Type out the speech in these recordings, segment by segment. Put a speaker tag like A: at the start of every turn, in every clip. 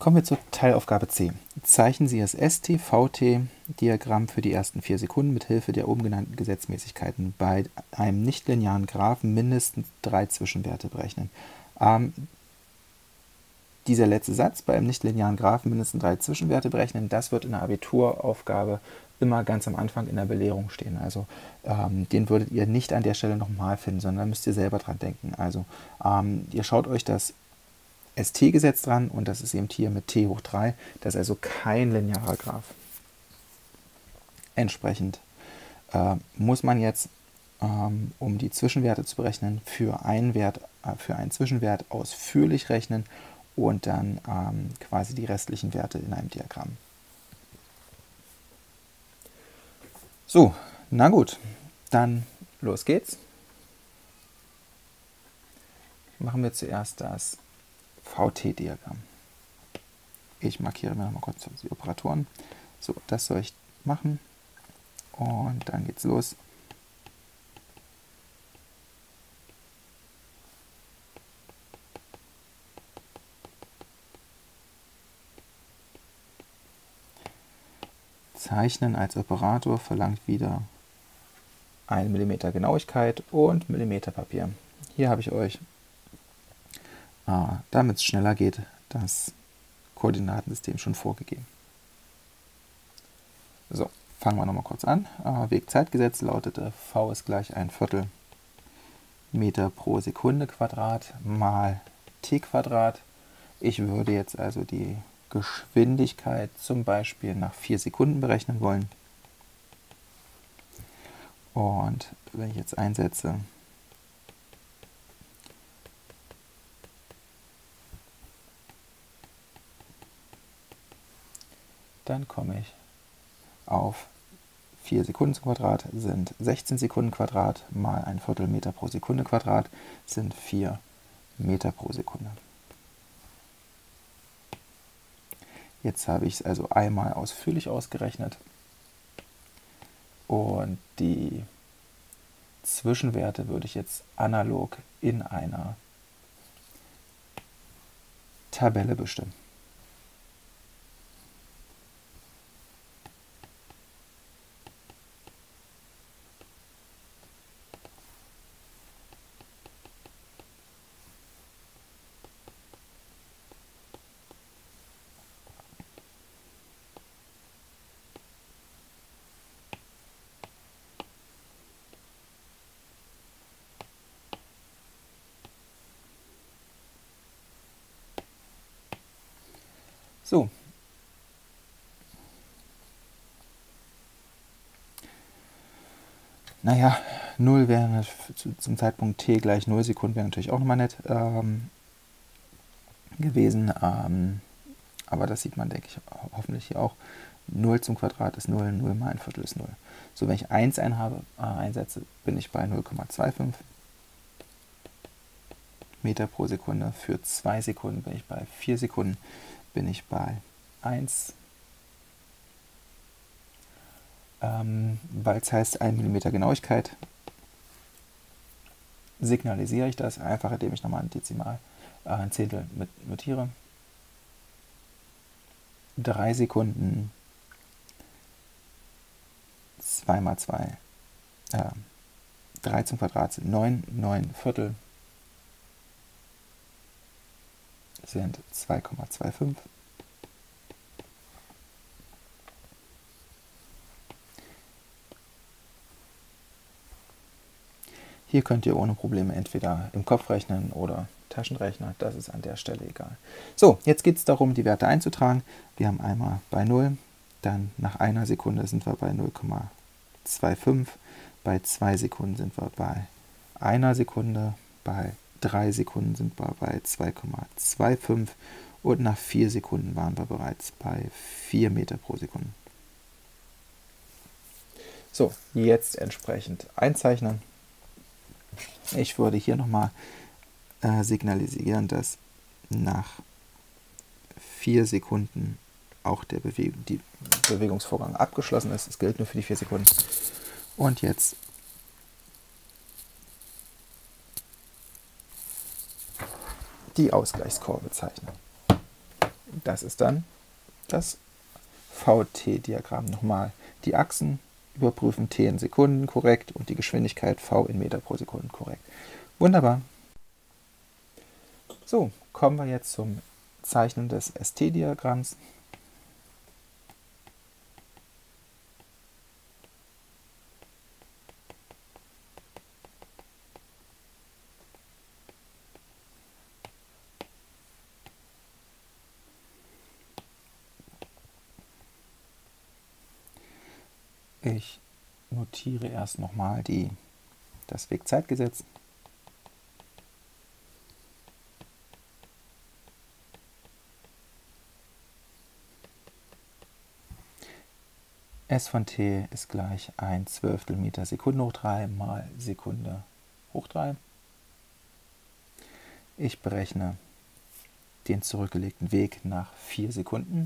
A: Kommen wir zur Teilaufgabe C. Zeichnen Sie das ST-VT-Diagramm für die ersten 4 Sekunden mit Hilfe der oben genannten Gesetzmäßigkeiten bei einem nichtlinearen Graphen mindestens 3 Zwischenwerte berechnen. Dieser letzte Satz, bei einem nichtlinearen Graphen mindestens 3 Zwischenwerte berechnen, das wird in der Abituraufgabe immer ganz am Anfang in der Belehrung stehen. Also den würdet ihr nicht an der Stelle nochmal finden, sondern müsst ihr selber dran denken. Also ihr schaut euch das ST-Gesetz dran und das ist eben hier mit t hoch 3, das ist also kein linearer Graph. Entsprechend muss man jetzt, um die Zwischenwerte zu berechnen, für einen Zwischenwert ausführlich rechnen und dann quasi die restlichen Werte in einem Diagramm. So, na gut, dann los geht's. Machen wir zuerst das VT-Diagramm. Ich markiere mir noch mal kurz die Operatoren. So, das soll ich machen. Und dann geht's los. Zeichnen als Operator verlangt wieder 1 mm Genauigkeit und Millimeterpapier. Hier habe ich euch, damit es schneller geht, das Koordinatensystem schon vorgegeben. So, fangen wir nochmal kurz an. Wegzeitgesetz lautete v ist gleich 1/4 Meter pro Sekunde Quadrat mal t Quadrat. Ich würde jetzt also die Geschwindigkeit zum Beispiel nach 4 Sekunden berechnen wollen. Und wenn ich jetzt einsetze, dann komme ich auf 4 Sekunden zum Quadrat sind 16 Sekunden Quadrat mal 1/4 Meter pro Sekunde Quadrat sind 4 Meter pro Sekunde. Jetzt habe ich es also einmal ausführlich ausgerechnet und die Zwischenwerte würde ich jetzt analog in einer Tabelle bestimmen. So. Naja, 0 wäre zum Zeitpunkt t gleich 0 Sekunden wäre natürlich auch nochmal nett gewesen. Aber das sieht man, denke ich, hoffentlich hier auch. 0 zum Quadrat ist 0, 0 mal 1/4 ist 0. So, wenn ich 1 einsetze, bin ich bei 0,25 Meter pro Sekunde. Für 2 Sekunden bin ich bei 4 Sekunden, bin ich bei 1. Weil es heißt 1 mm Genauigkeit, signalisiere ich das einfach, indem ich nochmal ein Zehntel notiere. 3 Sekunden 2 mal 2, 3 zum Quadrat sind 9, 9 Viertel sind 2,25. Hier könnt ihr ohne Probleme entweder im Kopf rechnen oder Taschenrechner, das ist an der Stelle egal. So, jetzt geht es darum, die Werte einzutragen. Wir haben einmal bei 0, dann nach einer Sekunde sind wir bei 0,25, bei 2 Sekunden sind wir bei 1 Sekunde, bei 3 Sekunden sind wir bei 2,25 und nach 4 Sekunden waren wir bereits bei 4 Meter pro Sekunde. So, jetzt entsprechend einzeichnen. Ich würde hier nochmal signalisieren, dass nach 4 Sekunden auch der Bewegungsvorgang abgeschlossen ist. Es gilt nur für die 4 Sekunden. Und jetzt die Ausgleichskurve zeichnen. Das ist dann das VT-Diagramm. Nochmal die Achsen überprüfen, T in Sekunden korrekt und die Geschwindigkeit V in Meter pro Sekunde korrekt. Wunderbar. So, kommen wir jetzt zum Zeichnen des ST-Diagramms. Ich notiere erst nochmal das Wegzeitgesetz. S von t ist gleich 1/12 Meter Sekunde hoch 3 mal Sekunde hoch 3. Ich berechne den zurückgelegten Weg nach 4 Sekunden.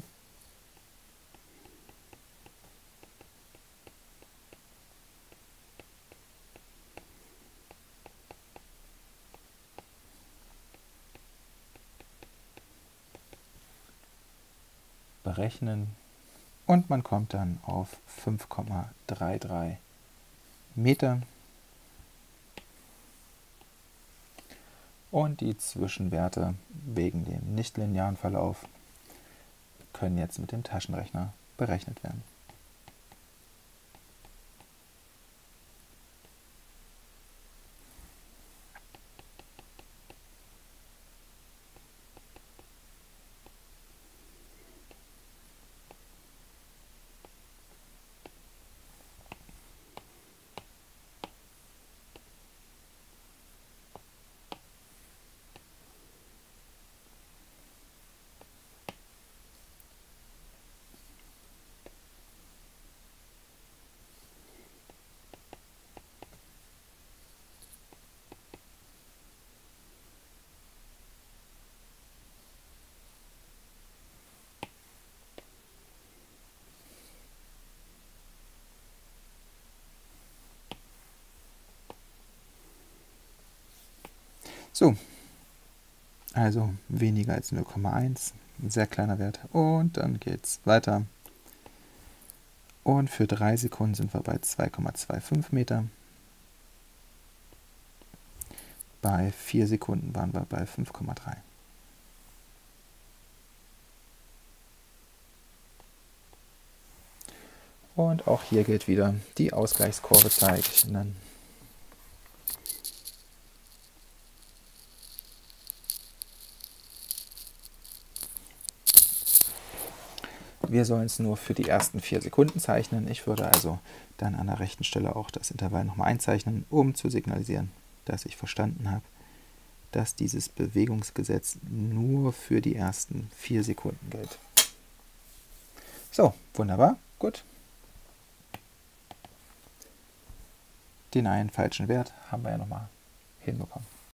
A: Berechnen und man kommt dann auf 5,33 Meter. Und die Zwischenwerte wegen dem nichtlinearen Verlauf können jetzt mit dem Taschenrechner berechnet werden. So, also weniger als 0,1, ein sehr kleiner Wert. Und dann geht es weiter. Und für 3 Sekunden sind wir bei 2,25 Meter. Bei 4 Sekunden waren wir bei 5,3. Und auch hier gilt wieder die Ausgleichskurve zeichnen. Wir sollen es nur für die ersten 4 Sekunden zeichnen. Ich würde also dann an der rechten Stelle auch das Intervall nochmal einzeichnen, um zu signalisieren, dass ich verstanden habe, dass dieses Bewegungsgesetz nur für die ersten 4 Sekunden gilt. So, wunderbar, gut. Den einen falschen Wert haben wir ja nochmal hinbekommen.